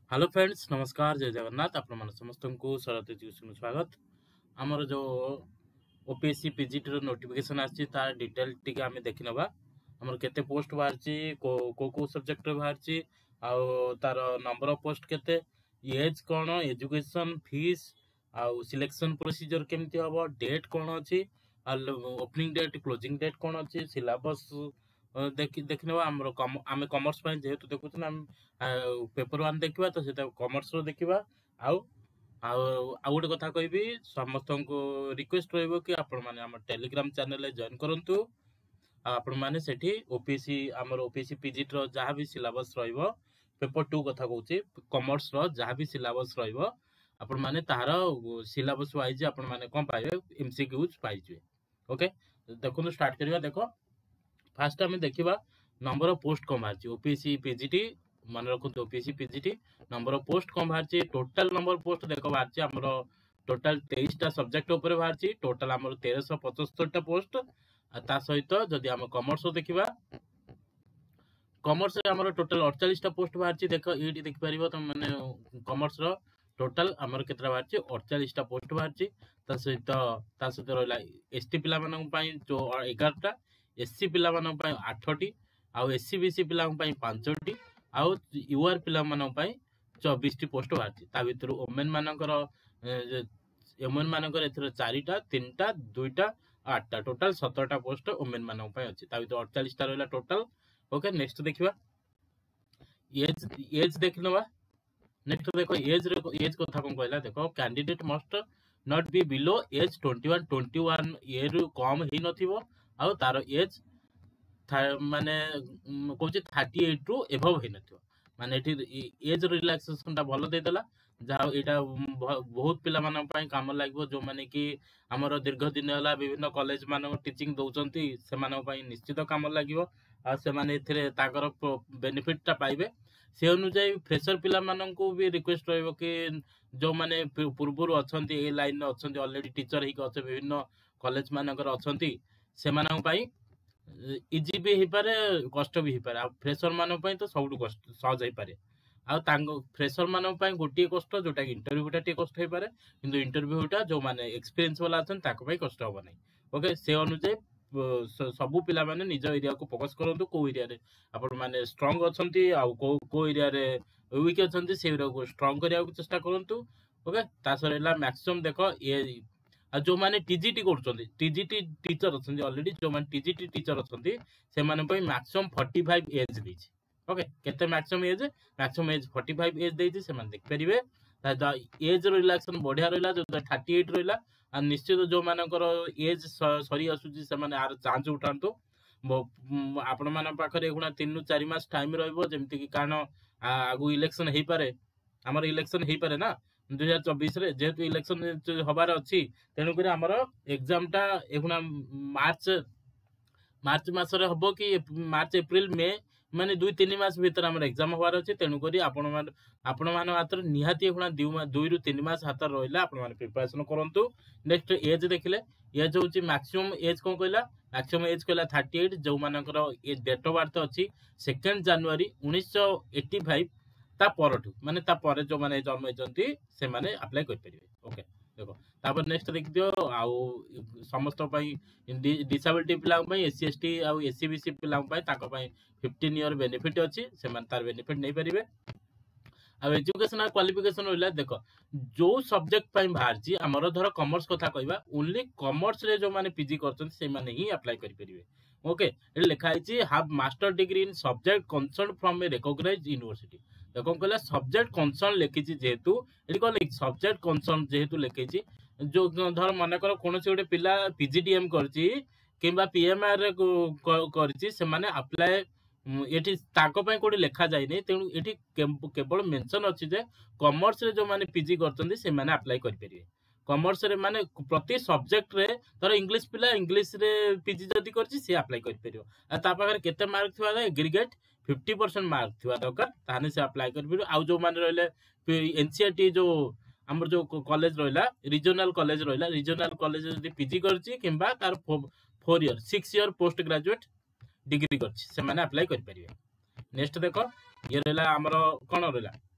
Hello friends, नमस्कार, जय जगन्नाथ। आपण समस्त को सरस्वती ट्यूशन स्वागत। आमर जो ओपीएससी पीजीटी नोटिफिकेशन आछि तार डिटेल टिके आमे देखि नबा। हमर केते पोस्ट बाहरची, को सब्जेक्ट बाहरची, आउ तार नंबर ऑफ पोस्ट केते, एज कोन, एजुकेशन फीस, आउ सिलेक्शन प्रोसीजर केमती हबो, डेट कोन अछि, ओपनिंग डेट क्लोजिंग डेट कोन अछि, सिलेबस देखिनबा। आमे कॉमर्स पय जेहेतु देखुछन हम पेपर 1 देखिबा, तो सेटा कॉमर्स रो देखिबा। आउ आउ गोटे कथा कहबी, समस्त को रिक्वेस्ट रहइबो कि आपण माने हमर टेलीग्राम चैनल ले जॉइन करंतु। आपण माने सेठी ओपीएससी हमर ओपीएससी पीजीटी रो जहां भी सिलेबस रहइबो, पेपर 2 कथा कहूची, कॉमर्स रो जहां भी सिलेबस रहइबो, आपण माने तार सिलेबस वाइज आपण माने कोन पाइबे, एमसीक्यूज पाइबे। ओके, देखो स्टार्ट करिवा। देखो फास्ट आम देखा नंबर ऑफ पोस्ट कम बाहर ओपीएससी पीजीटी, मन रखु OPSC PGT number of post कम बाहर। टोटल नंबर पोस्ट देख बाहर आमर टोटल 23टा सब्जेक्ट उपर बाहर। टोटल आमर 1375टा पोस्ट। ता सहित जदि आम कॉमर्स देखा, कॉमर्स आमर टोटल 48टा पोस्ट बाहर। देख ये देखिपर तुम मैंने कॉमर्स टोटल आमर के बाहर 48टा पोस्ट बाहर। सहित रहा एसटी पिला जो 11टा, एससी पिला 8टी, आउ एससी बीसी पिला 5टी, आउ यूआर पिला 24टी पोस्ट बाहर। ता भीतर ओमेन मानकर ओमेन मानकर एथर 4टा, 3टा, 2टा, 8टा, टोटल 17टा पोस्ट ओमेन मानक पय अछि। ता भीतर 48टा रहला टोटल। ओके, नेक्स्ट देखिबा एज देखिनबा। नेक्स्ट देखो एज कथा कोन कहला। देखो candidate must not be below age 21 year कम ही नथिबो, आउ तार एज माने कहूँ 38 रु एभव ही नथिबो। माने एज रिलैक्सेशन टा भलो दे देला, जहाँ यहाँ बहुत पिला मानन पय काम लागबो। जो माने कि हमर दीर्घ दिन होला विभिन्न कॉलेज मान टीचिंग दउचंती, से मानन पय निश्चित काम लागबो। आ से माने एथिरे ताकर बेनिफिट टा पाइबे। से अनुसार फ्रेशर पिला मानन को भी रिक्वेस्ट रहइबो कि जो माने पूर्वरु अछंती, ए लाइन अछंती, ऑलरेडी टीचर ही अछि, विभिन्न कॉलेज मानकर अछंती, से मानन पय इजी भी ही पारे, कष्ट भी ही पारे। आ फ्रेशर मानन पय तो सबटु कष्ट सहज ही पारे। आ फ्रेशर मानन पय गोटे कष्ट, जोटा इंटरव्यूटा टे कष्ट हो पारे, किंतु इंटरव्यूटा जो माने एक्सपीरियंस वाला अछन ताको पय कष्ट हो नै। ओके, से अनुसार सबु पिला माने निज एरिया को फोकस करंतु। को एरिया रे आपण माने स्ट्रांग अछंती, आ को एरिया रे वीक अछंती, से एरिया को स्ट्रांग करिया को चेष्टा करंतु। ओके, ता सरेला मैक्सिमम देखो ये जो माने टीजीटी करछंती, टीजीटी टीचर अछंती ऑलरेडी, जो माने टीजीटी टीचर अछंती से माने पय मैक्सिमम 45 एज देछि। ओके, केते मैक्सिमम एज 45 एज देछि, से माने देख परिबे। ता एज रिलैक्सेशन बढ़िया रहला, जो 38 रहला। आ निश्चित जो मानकर एज सरी आसुची, से माने आर चांस उठांतु। आपण मान पाखरे एगुणा 3 रु 4 मास टाइम रहइबो, जेमति कि कारण आगु इलेक्शन हेई पारे, हमर इलेक्शन हेई पारे ना 2024 रे। जेहेतु इलेक्शन हबार अछि, तेनु करे हमर एग्जाम टा एगुणा मार्च मासरे हबो कि मार्च एप्रिल मे, माने 2-3 मास भीतर हमर एग्जाम हबार अछि। तेनु करी आपण मान हातर निहाती एगुणा 2 रु 3 मास हातर रहिला, आपण मान प्रिपरेशन करंतु। नेक्स्ट एज देखिले, एज होची मैक्सिमम एज कोन कहला, मैक्सिमम एज कहला 38। जो मानकर ए डेट ऑफ बर्थ अछि 2 जनवरी 1985, ता परठु माने ता परे जो माने जन्म हेचंती से माने अप्लाई कर परिबे। ओके, देखो तापर नेक्स्ट देख दियो। आउ समस्त पय डिसेबिलिटी पिला पय, एससी एसटी आउ एससी बीसी पिला पय ताको पय 15 ईयर बेनिफिट अछि, से माने तार बेनिफिट नै परिबे। आ एजुकेशनल क्वालिफिकेशन रहला। देखो जो सब्जेक्ट पय बाहर छी, हमर धर कॉमर्स कथा कहबा, ओनली कॉमर्स रे जो माने पीजी करछन से माने ही अप्लाई करि परिबे। ओके, ए लिखा आइछि have master degree in subject concern from a recognised university. देखो कहला सब्जेक्ट कंसर्न लेखिछि, जेहेतु एठी कहले सब्जेक्ट कंसर्न जेहेतु लेखिछि, जो धर माने कर कोनोसी गोटे पिला पीजीडीएम करछि किबा पीएमआर रे करछि, से माने अप्लाई एठी ताको पय कोडी लेखा जाय नै। तेनु एठी केवल मेंशन अछि जे कॉमर्स रे जो माने पीजी करछन्ती से माने अप्लाई करि परिबे। कॉमर्स रे माने प्रति सब्जेक्ट रे, तर इंग्लिश पिला इंग्लिश रे पीजी जदी करछि से अप्लाई करि परिबो। आ ता पाखर केते मार्क थिबा दे, एग्रीगेट 50% मार्क थिबा दरकार, ताने से अप्लाई करि परिबो। आ जो माने रहले एनसीईआरटी जो हमर जो कॉलेज रहला, रीजनल कॉलेज रहला, रीजनल कॉलेज जदी पीजी करछि किबा तार 4 year 6 year post graduate degree करछि, से माने अप्लाई करि परिबे। नेक्स्ट देखो ये रहला हमर कोन रहला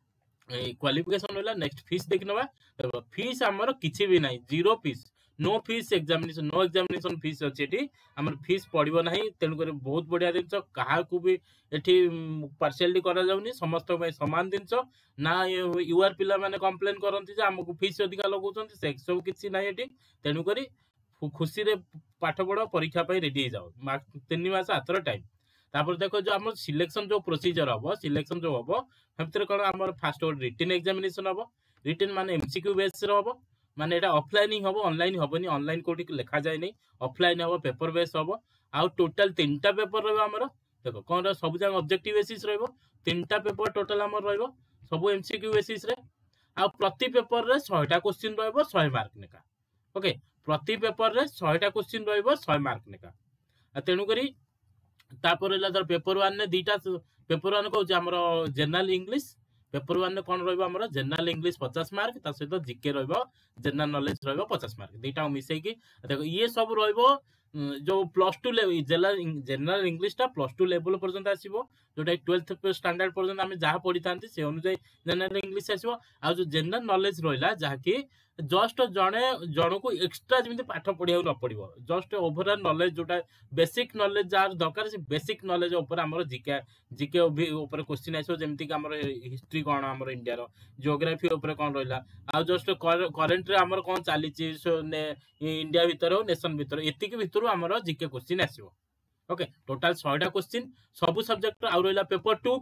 क्वालिफिकेशन रहा नेक्स्ट फीस देखि नबा फीस हमर किछि भी नाही zero fees no fees examination no examination fees अछि एठी हमर फीस पड़िबो नाही तेनु करे बहुत बढ़िया दिनछ काहा को भी एठी पार्शियलिटी करा जाउनी समस्त में समान दिनछ ना यूआर पिला माने कंप्लेन करंती जे हमको फीस अधिका लगौछंती से सब किछि नाही एठी तेनु करी खुशी रे पाठ पढ़ो परीक्षा पई रेडी जाओ 3 मास आतर टाइम तापर देखो जो हमर सिलेक्शन जो प्रोसीजर हबो सिलेक्शन जो हबो हमतिर कोन हमर फास्ट रिटन एग्जामिनेशन हबो रिटन माने एमसीक्यू बेस रे हबो माने एटा ऑफलाइन ही हबो ऑनलाइन हबोनी ऑनलाइन कोठी लिखा जाय नै ऑफलाइन हबो पेपर बेस हबो आ टोटल 3टा पेपर रहबो हमर देखो कोन सब जंग ऑब्जेक्टिव बेसिस रहबो 3टा पेपर टोटल हमर रहबो सब एमसीक्यू बेसिस रे आ प्रति पेपर रे 100टा क्वेश्चन रहबो 100 मार्क नेका ओके प्रति पेपर रे 100टा क्वेश्चन रहबो 100 मार्क नेका आ तेनु करी तापर धर पेपर 1 ने दीटा पेपर 1 कहूँ आम जनरल इंग्लीश पेपर 1 ने कौन रहा जनरल इंग्लीश 50 मार्क ता सहित जीके जनरल नॉलेज 50 मार्क दीटा मिसेकी देखो ये सब जो प्लस टू जनरल इंग्लीश टा प्लस टू लेवल पर्यंत आसो जोटा 12th स्टैंडर्ड पर्यंत आम जहाँ पढ़ी था से अनुसार जनरल इंग्लीश आसो आ जो जनरल नॉलेज रहा जहाँकि जस्ट जड़े जन को एक्सट्रा जमी पाठ पढ़ा न पड़ो जस्ट ओवरऑल नॉलेज जोटा बेसिक नॉलेज जार दरकार से बेसिक नॉलेज ऊपर आम जीके जीके ऊपर क्वेश्चन आसो जमीक हिस्ट्री कौन आम इंडिया जियोग्राफी ऊपर कौन रहा आ जस्ट करेन्ट आमर कौन चली इंडिया भितर नेशन भितर एतिक भितर आमर जीके क्वेश्चन आसो ओके टोटाल 100टा क्वेश्चन सब सब्जेक्ट आ रहा पेपर 2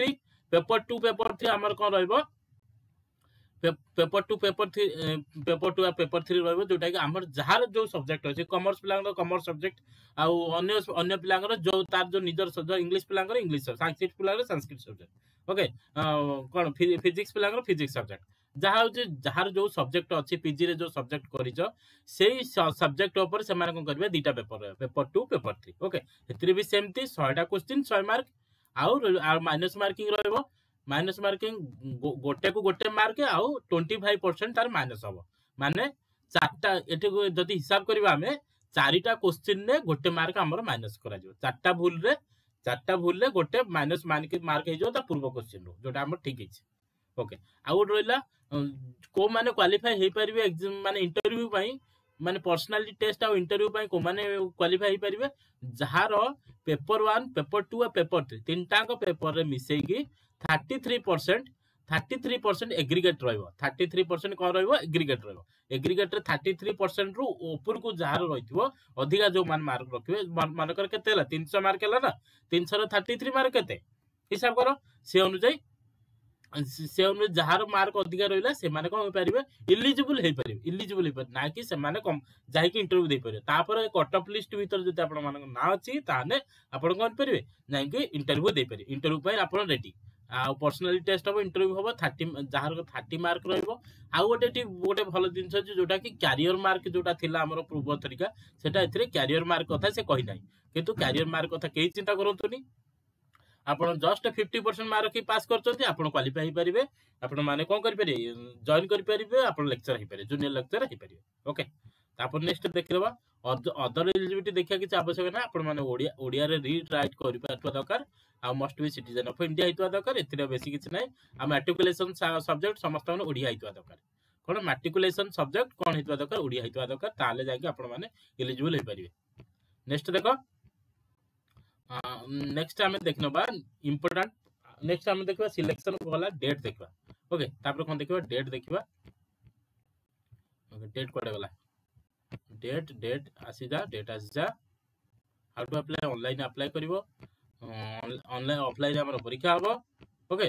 पेपर 3 आमर कौन रहा पेपर 2 पेपर 3 रहिबो जोटा कि हमर जहार जो सब्जेक्ट अछि कॉमर्स पिलांगर कॉमर्स सब्जेक्ट आ अन्य अन्य पिलांगर जो तार जो निजर सब्जेक्ट इंग्लिश पिलांगर इंग्लिश संस्कृत पिलांगर संस्कृत सब्जेक्ट ओके कोन फिजिक्स पिलांगर फिजिक्स सब्जेक्ट जहा होचे जहार जो सब्जेक्ट अछि पीजी रे जो सब्जेक्ट करिजो सेही सब्जेक्ट ऊपर से माने कोन करबे दीटा पेपर पेपर 2 पेपर 3 ओके एतरी भी सेमती 100टा क्वेश्चन 100 मार्क आ माइनस मार्किंग रहिबो माइनस मार्किंग गोटे को गोटे मार्क आउ 25% तार माइनस हम माने 4टा एठी जदी हिसाब करबा हमें 4टा क्वेश्चन ने गोटे मार्क हमर माइनस करा जो 4टा भूल रे गोटे माइनस मार्क हे जो ता पूर्व क्वेश्चन रो जोटा हमर ठीक हिच ओके आउट रहिला को माने क्वालीफाई हे परिबे एग्जाम माने इंटरव्यू पई माने पर्सनालिटी टेस्ट आ इंटरव्यू पई को माने क्वालीफाई हे परिबे जहार पेपर 1 पेपर 2 आ पेपर 3 तीनटा को पेपर रे मिसेगी 33% एग्रीगेट रहिबो 33% कोन रहिबो एग्रीगेट रहिबो एग्रीगेट रे 33% रु ऊपर को जहार रहितबो अधिका जो मान मार्क रखिबे मान कर केते हला 300 मार्क हला ना 300 रे 33 मार्क केते हिसाब करो से अनुसार जहार मार्क अधिका रहिला से माने कोन परिबे इलिजिबल हे परिबे ना कि से माने कम जाहि कि इंटरव्यू दे परिबे तापर कट ऑफ लिस्ट भीतर जति आपण मान ना अछि ताने आपण कोन परिबे नाही कि इंटरव्यू दे परिबे इंटरव्यू पय आपण रेडी आ पर्सनालिटी टेस्ट हम इंटरव्यू हम 30 जहार 30 मार्क रहिबो आ गोटे भल जिनस जोटा कि कैरियर मार्क जोटा थिला हमर पूर्व तरीका सेटा एथरे कैरियर मार्क कथा से कहि नाही किंतु कैरियर मार्क कथा केही चिंता करंतुनी आपण जस्ट 50% मार्क ही पास करचंती आपण क्वालीफाई हे परिबे आपण माने कोन करि परिबे जॉइन करि परिबे आपण लेक्चर हे परिबे जूनियर लेक्चर हे परिबे ओके तापर नेक्स्ट देखिबा अदर एलिजिबिलिटी देखिया कि आवश्यक ना आपण माने ओडिया रे रीड राइट करि पाथवा दरकार आ must be citizen of India हितवा दरकार एथिरे बेसी किछ नै आ मैट्रिकुलेशन सब्जेक्ट समस्त माने ओडिया हितवा दरकार कोन मैट्रिकुलेशन सब्जेक्ट कोन हितवा दरकार ओडिया हितवा दरकार ताले जाके आपण माने एलिजिबल हे परिबे नेक्स्ट देखो नेक्स्ट हमें देखनबा इंपोर्टेंट नेक्स्ट हमें देखबा सिलेक्शन वाला डेट देखबा ओके तापर कोन देखबा डेट देखबा ओके डेट कोडे वाला डेट आसी जा how to apply online apply करिवो ऑनलाइन ऑफलाइन हमर परीक्षा हबो ओके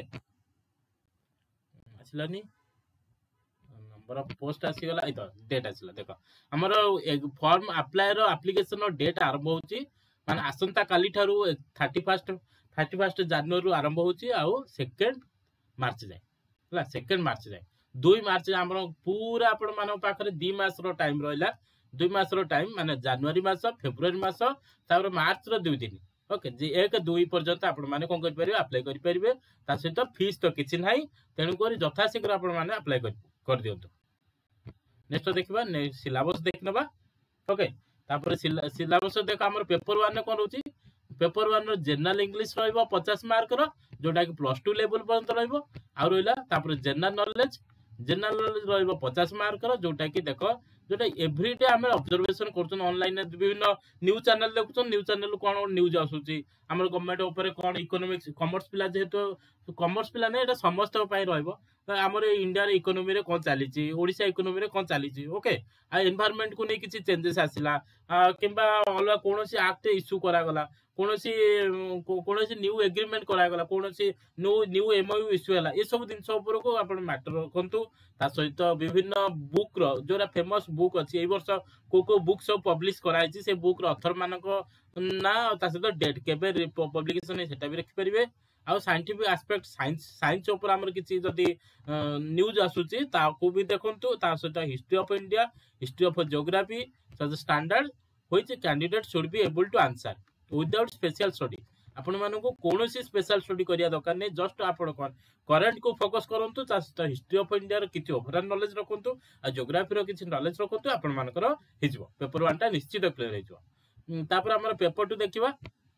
आसिलानी नंबर ऑफ पोस्ट आसी गला इतो डेट आसिला देखो हमर फॉर्म अप्लाई रो एप्लीकेशन रो डेट आरंभ होची माने आसंता काली थारु 31 जनवरी आरंभ होची आ 2 मार्च जाय हला 2 मार्च जाय 2 मार्च हमर पूरा आपण मानो पाखरे 2 मास रो टाइम रहला 2 मास रो टाइम माने जनवरी मास फेब्रुवारी मास तापर मार्च रो 2 दिन ओके जे 1-2 पर्यंत आपण माने कोन करि परिबे अप्लाई करि परिबे ता सहित फीस तो किछि नाही तेनु करी यथा शीघ्र आपण माने अप्लाई कर दियंतु नेक्स्ट देखबा सिलेबस देखनबा ओके तापर सिलेबस देख हमर पेपर 1 ने कोन होची पेपर 1 रो जनरल इंग्लिश रहइबो 50 मार्क रो जोटा कि +2 लेवल पर्यंत रहइबो आ रहिला तापर जनरल नॉलेज रहइबो 50 मार्क रो जोटा कि देखो जोटा एवरीडे हम ऑब्जर्वेशन करछन ऑनलाइन विभिन्न न्यूज चैनल देखुछन न्यूज चैनल कोन न्यूज आसुची हमर गवर्नमेंट ऊपर कोन इकोनॉमिक्स कॉमर्स पिला जेहेतु कॉमर्स पिला नै एटा समस्त पई रहइबो हमर इंडिया रे इकोनॉमी रे कोन चालीची ओडिसा इकोनॉमी रे कोन चालीची ओके आ एनवायरनमेंट को नै किछि चेंजेस आसिला किंबा अलवा कोनोसी एक्ट इश्यू करा गला कोनोसी न्यू एग्रीमेंट करा गला कोनोसी न्यू एमओयू इश्यू हला ए सब दिन सब को आपण मैटर रखंतु ता सहित विभिन्न बुक रो जोरा फेमस बुक अछि ए वर्ष को बुक सब पब्लिश कराई छी से बुक रो ऑथर मानक ना ता सहित डेट केबे पब्लिकेशन है सेटा भी रखि परिबे आ साइंटिफिक एस्पेक्ट साइंस ऊपर हमर किछि जदी न्यूज आसुची ता को भी देखंतु ता सहित history of India history of geography सज standard which candidate should be able to answer without special study आपण मानको कोनोसी स्पेशल स्टडी करिया दरकार नै जस्ट आपण करंट को फोकस करंतु हिस्ट्री ऑफ इंडिया रो किछि ओवरऑल नॉलेज रखंतु आ ज्योग्राफी रो किछि नॉलेज रखंतु आपण मानकर हिजबो पेपर 1 टा निश्चित क्लियर हिजबो तापर हमर पेपर 2 देखिबा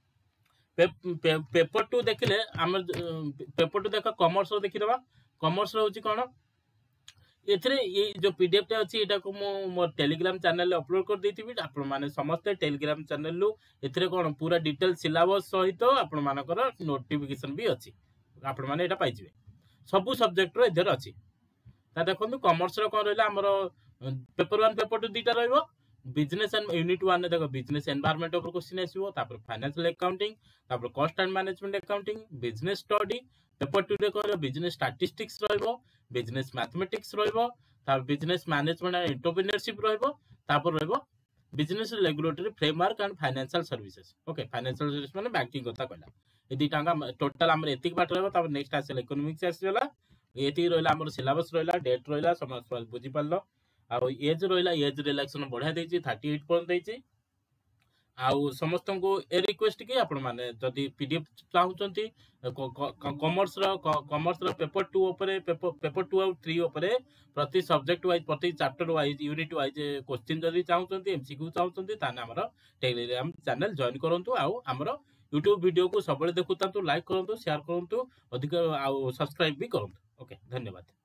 पेपर 2 देखिले हमर पेपर 2 देखो कॉमर्स रो देखिबा कॉमर्स रो होची कोन एथरे ये जो पीडीएफ टा अछि एटा को मो टेलीग्राम चैनल रे अपलोड कर देतिबी आपण माने समस्त टेलीग्राम चैनल लु एथरे कोन पूरा डिटेल सिलेबस सहित आपण मानकर नोटिफिकेशन भी अछि आपण माने एटा पाइजिबे सब सब्जेक्ट रो इधर अछि ता देखंतु कॉमर्स रो कोन रहला हमर पेपर 1 पेपर 2 दीटा रहइबो बिजनेस एंड यूनिट 1 ने देखो बिजनेस एनवायरनमेंट ऊपर क्वेश्चन आसीबो तापर फाइनेंशियल अकाउंटिंग तापर cost and management accounting business study paper 2 रे को बिजनेस स्टैटिस्टिक्स रहइबो बिजनेस मैथमेटिक्स रहइबो तापर बिजनेस मैनेजमेंट एंड एंटरप्रेन्योरशिप रहइबो तापर रहइबो business regulatory framework and financial services okay financial service माने बैंकिंग कथा कहला ए दी टांगा टोटल हमर एतिक बात रहइबो तापर नेक्स्ट आसेल इकोनॉमिक्स आसेला एति रहला हमर सिलेबस रहला डेट रहला समझ बुझी पालो आ एज रहला एज रिलैक्सेशन बढ़ा देछि 38 पर्यंत देछि आ समस्त को ए रिक्वेस्ट कि आपण माने जदी पीडीएफ चाहउचंती कॉमर्स रो पेपर 2 ऊपर पेपर 2 और 3 ऊपर प्रति सब्जेक्ट वाइज प्रति chapter wise unit wise question जदी चाहउचंती एमसीक्यू चाहउचंती ताने हमर टेलीग्राम चैनल जॉइन करंतु आ हमर YouTube वीडियो को सबले देखुतांतु लाइक करंतु शेयर करंतु अधिक आ सब्सक्राइब भी करंतु ओके धन्यवाद।